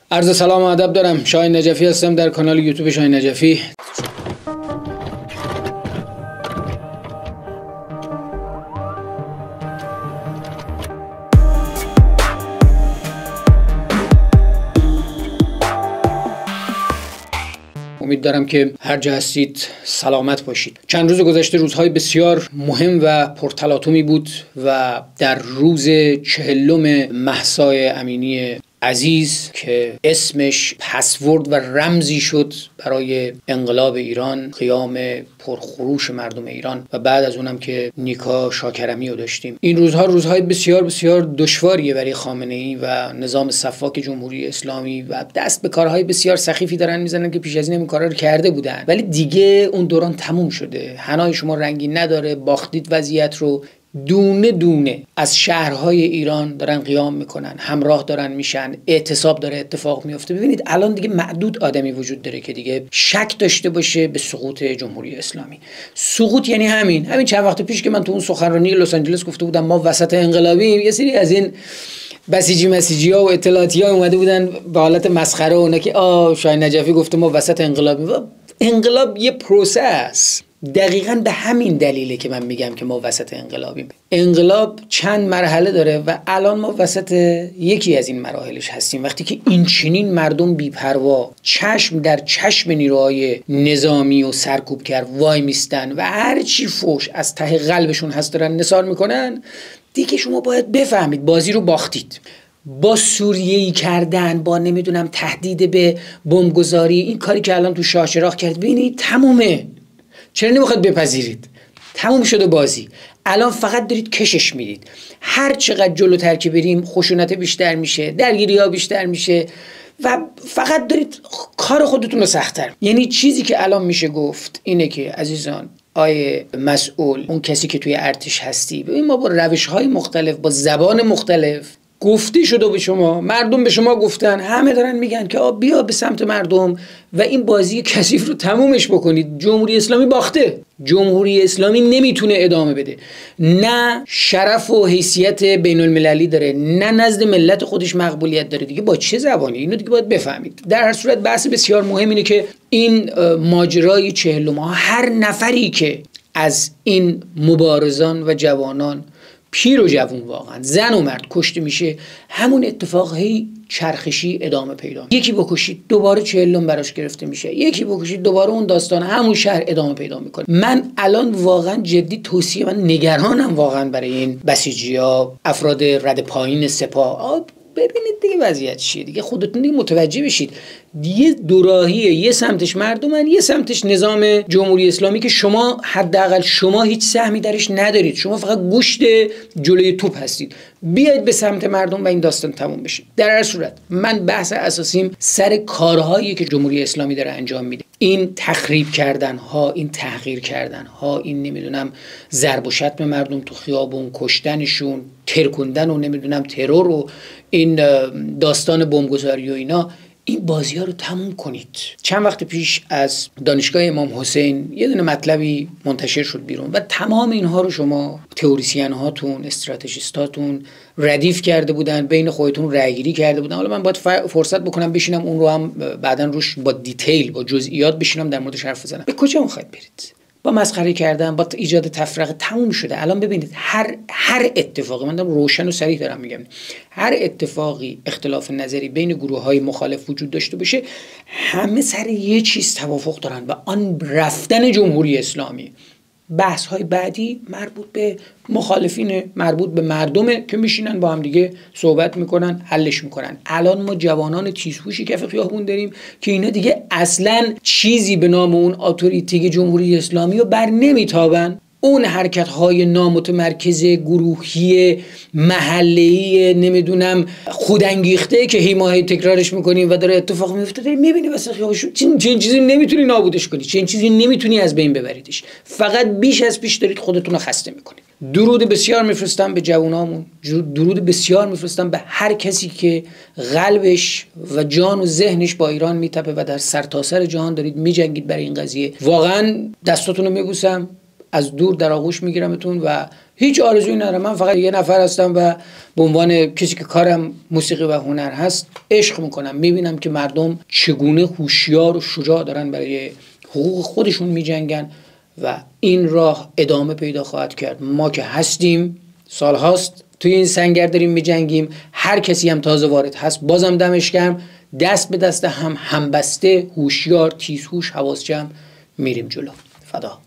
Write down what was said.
عرض سلام و ادب دارم. شاهین نجفی هستم در کانال یوتیوب شاهین نجفی. امید دارم که هر جا هستید سلامت باشید. چند روز گذشته روزهای بسیار مهم و پرتلاطمی بود و در روز 40 مهسای امینی عزیز که اسمش پسورد و رمزی شد برای انقلاب ایران، قیام پرخروش مردم ایران و بعد از اونم که نیکا شاکرمی رو داشتیم. این روزها روزهای بسیار بسیار دشواریه برای خامنه‌ای و نظام صفاک جمهوری اسلامی و دست به کارهای بسیار سخیفی دارن میزنن که پیش از این کارا رو کرده بودن، ولی دیگه اون دوران تموم شده. حنای شما رنگی نداره. باختید وضعیت رو. دونه دونه از شهرهای ایران دارن قیام میکنن، همراه دارن میشن، اعتصاب داره اتفاق میفته. ببینید الان دیگه معدود آدمی وجود داره که دیگه شک داشته باشه به سقوط جمهوری اسلامی. سقوط یعنی همین چند وقت پیش که من تو اون سخنرانی لس آنجلس گفته بودم ما وسط انقلابیم، یه سری از این بسیجی ها و اطلاعاتی ها اومده بودن به حالت مسخره اونا که شاهین نجفی گفته ما وسط انقلابیم. انقلاب یه پروسس. دقیقاً به همین دلیله که من میگم که ما وسط انقلابیم. انقلاب چند مرحله داره و الان ما وسط یکی از این مراحلش هستیم. وقتی که این چنین مردم بی‌پروا چشم در چشم نیروهای نظامی و سرکوبگر وای میستن و هر چی فوش از ته قلبشون هست دارن نثار میکنن، دیگه شما باید بفهمید بازی رو باختید. با سوریه‌ای کردن، با نمیدونم تهدید به بمبگذاری، این کاری که الان تو شاه چراغ کرد، ببینید تمومه. چرا نمیخواد بپذیرید؟ تموم شده بازی. الان فقط دارید کشش میدید. هر چقدر جلوتر که بریم خشونت بیشتر میشه، درگیری ها بیشتر میشه و فقط دارید کار خودتون رو سخت‌تر. یعنی چیزی که الان میشه گفت اینه که عزیزان، آیه مسئول، اون کسی که توی ارتش هستی، ببین ما با روش‌های مختلف، با زبان مختلف گفته شده به شما، مردم به شما گفتن، همه دارن میگن که بیا به سمت مردم و این بازی کثیف رو تمومش بکنید. جمهوری اسلامی باخته. جمهوری اسلامی نمیتونه ادامه بده. نه شرف و حیثیت بین المللی داره، نه نزد ملت خودش مقبولیت داره. دیگه با چه زبانی؟ اینو دیگه باید بفهمید. در هر صورت بحث بسیار مهم اینه که این ماجرای 40 ماه، هر نفری که از این مبارزان و جوانان، پیر و جوان، واقعا زن و مرد کشته میشه، همون اتفاقی چرخشی ادامه پیدا. یکی بکشید دوباره 40 براش گرفته میشه، یکی بکشید دوباره اون داستان همون شهر ادامه پیدا میکنه. من الان واقعا جدی توصیه، من نگرانم واقعا برای این بسیجی‌ها، افراد رد پایین سپاه. ببینید دیگه وضعیت چیه دیگه، خودتون دیگه متوجه بشید. یه دوراهیه، یه سمتش مردمن، یه سمتش نظام جمهوری اسلامی که شما حداقل شما هیچ سهمی درش ندارید، شما فقط گوشت جلوی توپ هستید. بیاید به سمت مردم و این داستان تموم بشه. در هر صورت من بحث اساسیم سر کارهایی که جمهوری اسلامی داره انجام میده. این تخریب کردن ها، این تحقیر کردن ها، این نمیدونم ضرب و شتم مردم تو خیابون، کشتنشون، ترکوندن و نمیدونم ترور و این داستان بمبگذاری و اینا، این بازی ها رو تموم کنید. چند وقت پیش از دانشگاه امام حسین یه دونه مطلبی منتشر شد بیرون و تمام اینها رو شما تئوریسین هاتون، استراتژیستاتون ردیف کرده بودن، بین خودتون رأیگیری کرده بودن. حالا من باید فرصت بکنم بشینم اون رو هم بعداً روش با دیتیل، با جزئیات بشینم در موردش حرف بزنم. به کجا میخواید برید؟ با مسخره کردن، با ایجاد تفرقه تموم شده. الان ببینید هر اتفاقی، من دارم روشن و صریح دارم میگم، هر اتفاقی اختلاف نظری بین گروه‌های مخالف وجود داشته باشه، همه سر یه چیز توافق دارن و آن رفتن جمهوری اسلامی. بحث‌های بعدی مربوط به مخالفین، مربوط به مردمه که میشینن با هم دیگه صحبت میکنن، حلش میکنن. الان ما جوانان تیزهوشی کف خیابون داریم که اینا دیگه اصلاً چیزی به نام اون اتوریته جمهوری اسلامی رو بر نمیتابن. اون حرکت‌های نامتمرکز، گروهی، محله‌ای، نمیدونم خودانگیخته که هی تکرارش میکنیم و داره اتفاق میفته، داری میبینی واسه خیابش. چه چیزی نمیتونی نابودش کنی، چه چیزی نمیتونی از بین ببریدش، فقط بیش از پیش دارید خودتون رو خسته میکنید. درود بسیار میفرستم به جوانامون، درود بسیار میفرستم به هر کسی که قلبش و جان و ذهنش با ایران میتپه و در سرتاسر جهان دارید میجنگید برای این قضیه. واقعا دستاتون رو میبوسم. از دور در آغوش میگیرمتون و هیچ آرزویی ندارم. من فقط یه نفر هستم و به عنوان کسی که کارم موسیقی و هنر هست عشق میکنم، میبینم که مردم چگونه هوشیار و شجاع دارن برای حقوق خودشون میجنگن و این راه ادامه پیدا خواهد کرد. ما که هستیم سالهاست توی این سنگر داریم میجنگیم، هر کسی هم تازه وارد هست بازم دمش گرم، دست به دست هم همبسته، هوشیار، تیزهوش، حواس جمع میریم جلو. فدا.